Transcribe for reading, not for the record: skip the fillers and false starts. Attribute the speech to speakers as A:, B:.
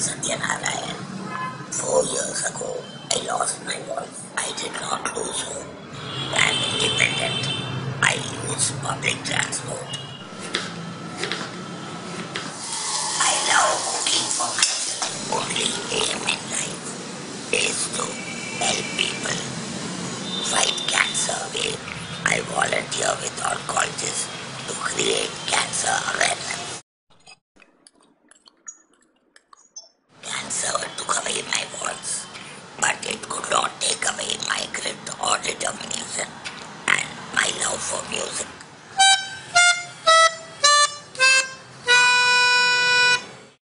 A: Satyanarayan. 4 years ago, I lost my voice. I did not lose hope. I am independent. I use public transport. I love cooking for myself. Only aim in life is to help people fight cancer away. I volunteer with all colleges to create cancer awareness. Cancer took away my voice, but it could not take away my grit or determination and my love for music.